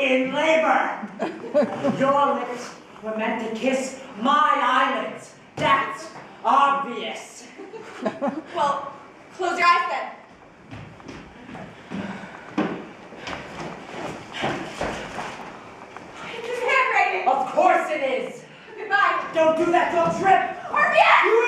in labor. Your lips were meant to kiss my eyelids. That's obvious. Well, close your eyes then. It's handwriting. Of course it is. Goodbye. Don't do that, don't trip. Or yes! You